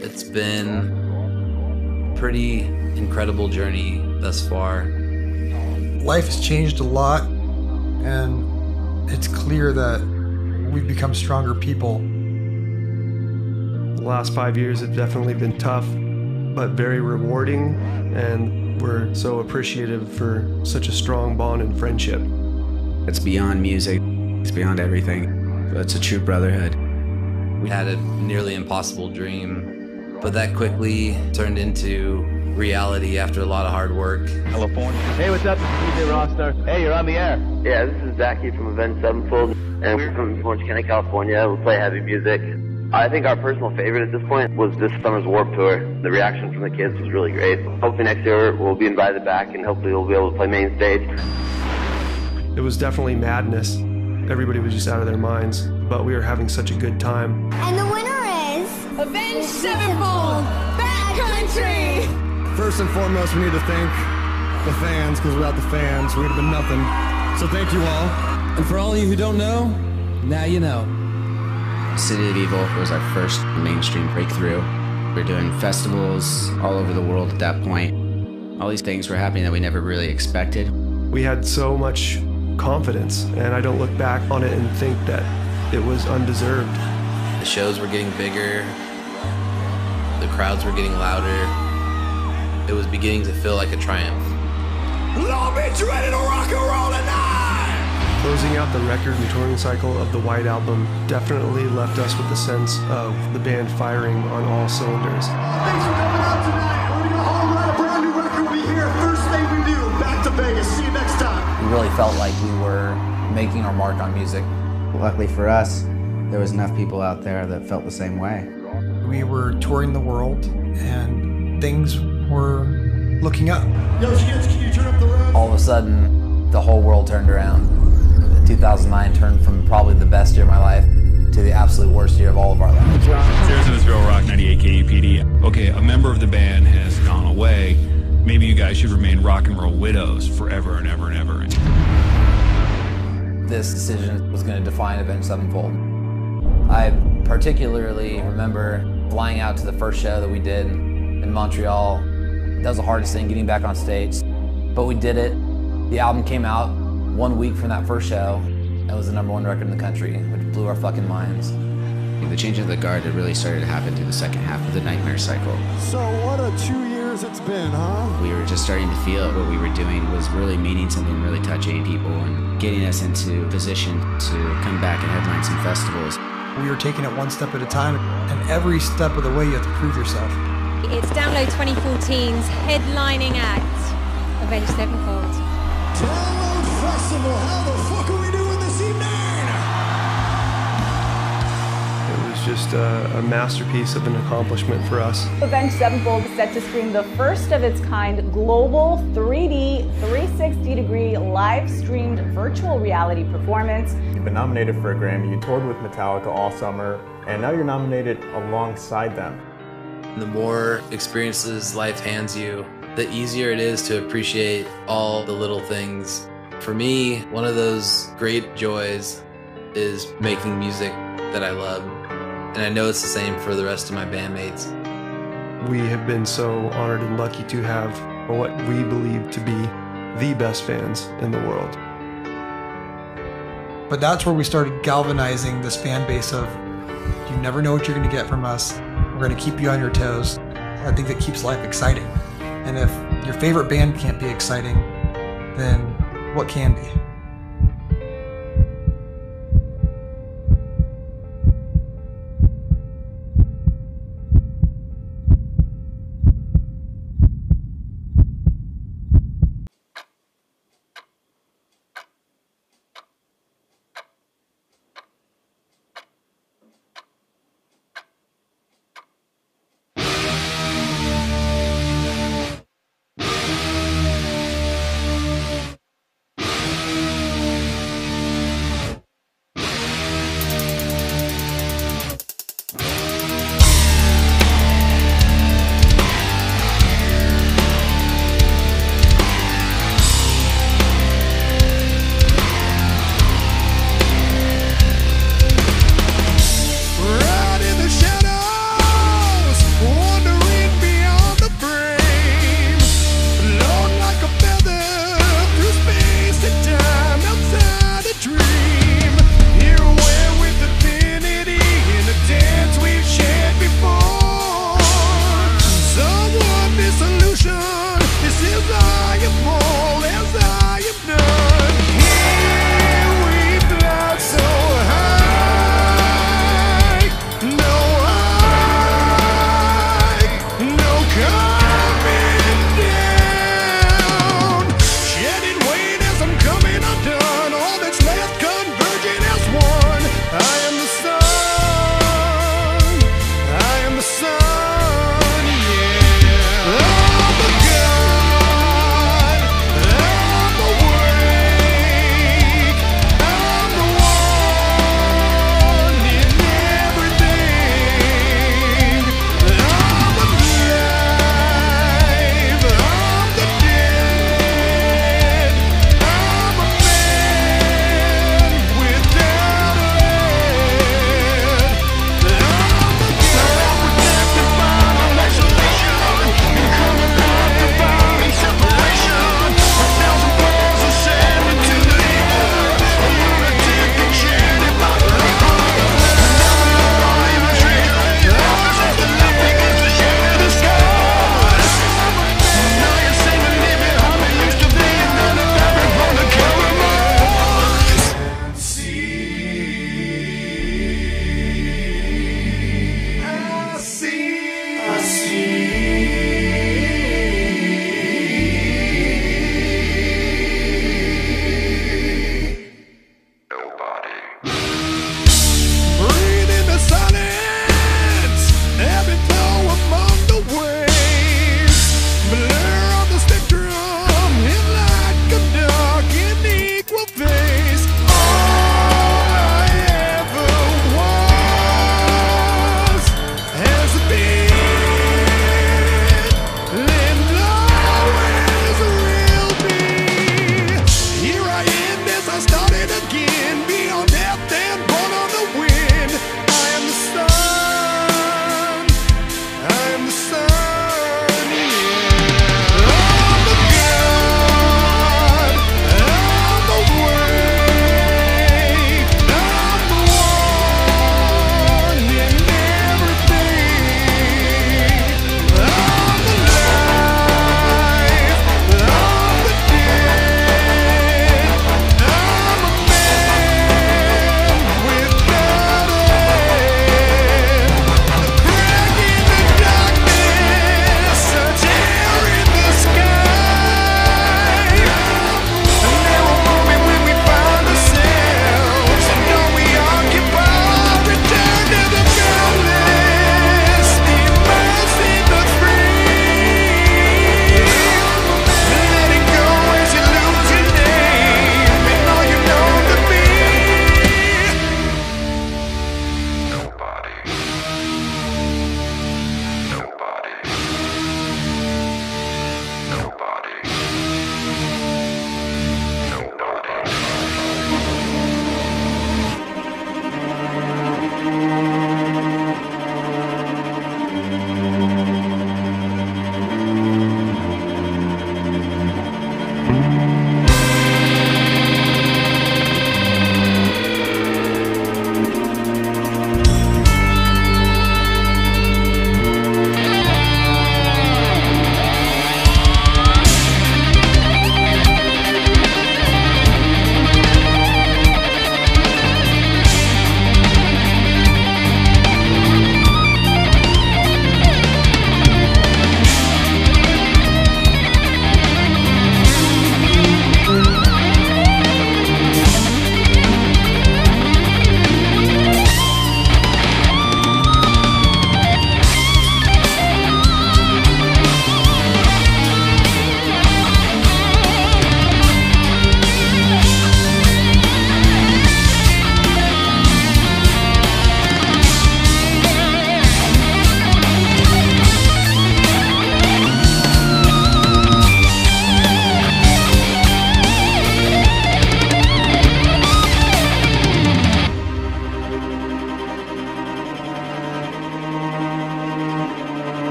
It's been a pretty incredible journey thus far. Life has changed a lot, and it's clear that we've become stronger people. The last 5 years have definitely been tough, but very rewarding, and we're so appreciative for such a strong bond and friendship. It's beyond music, it's beyond everything. It's a true brotherhood. We had a nearly impossible dream, but that quickly turned into reality after a lot of hard work. California. Hey, what's up? This is DJ Rockstar. Hey, you're on the air. Yeah, this is Zachy from Avenged Sevenfold, and we're from Orange County, California. We play heavy music. I think our personal favorite at this point was this summer's Warped Tour. The reaction from the kids was really great. Hopefully next year we'll be invited back, and hopefully we'll be able to play main stage. It was definitely madness. Everybody was just out of their minds, but we were having such a good time. And the winner is Avenged Sevenfold, Bad Country! First and foremost, we need to thank the fans, because without the fans, we would have been nothing. So thank you all. And for all of you who don't know, now you know. City of Evil was our first mainstream breakthrough. We were doing festivals all over the world at that point. All these things were happening that we never really expected. We had so much confidence, and I don't look back on it and think that it was undeserved. The shows were getting bigger, the crowds were getting louder. It was beginning to feel like a triumph. Long Beach ready to rock and roll tonight! Closing out the record and touring cycle of the White Album definitely left us with a sense of the band firing on all cylinders. Thanks for coming out tonight. We're gonna all write a brand new record. We'll be here first thing we do. Back to Vegas. See you next time. We really felt like we were making our mark on music. Luckily for us, there was enough people out there that felt the same way. We were touring the world, and things were looking up. Yo, kids, can you turn up the road? All of a sudden, the whole world turned around. 2009 turned from probably the best year of my life to the absolute worst year of all of our lives. Arizona's Real Rock 98 KUPD. Okay, a member of the band has gone away. Maybe you guys should remain rock and roll widows forever and ever and ever. This decision was going to define Avenged Sevenfold. I particularly remember flying out to the first show that we did in Montreal. That was the hardest thing, getting back on stage. But we did it. The album came out 1 week from that first show. It was the #1 record in the country, which blew our fucking minds. The change of the guard had really started to happen through the second half of the Nightmare cycle. So what a 2 years it's been, huh? We were just starting to feel what we were doing was really meaning something, really touching people and getting us into position to come back and headline some festivals. We were taking it one step at a time, and every step of the way you have to prove yourself. It's Download 2014's headlining act, Avenged Sevenfold. Download Festival. How the fuck are we doing this evening? It was just a masterpiece of an accomplishment for us. Avenged Sevenfold is set to screen the first of its kind global 3D 360-degree live-streamed virtual reality performance. You've been nominated for a Grammy, you toured with Metallica all summer, and now you're nominated alongside them. The more experiences life hands you, the easier it is to appreciate all the little things. For me, one of those great joys is making music that I love. And I know it's the same for the rest of my bandmates. We have been so honored and lucky to have what we believe to be the best fans in the world. But that's where we started galvanizing this fan base of, you never know what you're going to get from us. We're going to keep you on your toes. I think that keeps life exciting. And if your favorite band can't be exciting, then what can be?